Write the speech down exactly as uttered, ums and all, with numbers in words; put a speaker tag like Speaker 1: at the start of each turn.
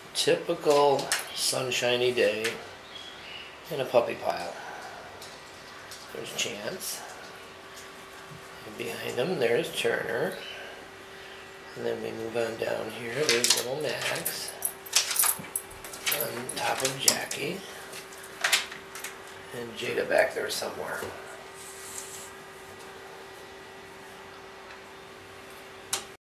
Speaker 1: Typical sunshiny day in a puppy pile. There's Chance. And behind him, there's Turner. And then we move on down here, there's little Max. On top of Jackie. And Jada back there somewhere.